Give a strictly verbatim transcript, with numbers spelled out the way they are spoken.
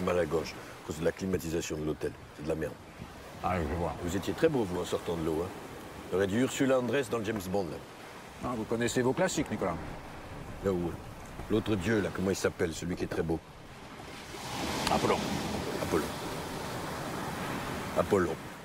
mal à la gorge à cause de la climatisation de l'hôtel. C'est de la merde. Ah, je vois. Vous étiez très beau, vous, en sortant de l'eau. Hein. Vous auriez dû Ursula Andress dans le James Bond. Là. Ah, vous connaissez vos classiques, Nicolas. Là où l'autre dieu, là, comment il s'appelle, celui qui est très beau? Apollon. Apollon. Apollon.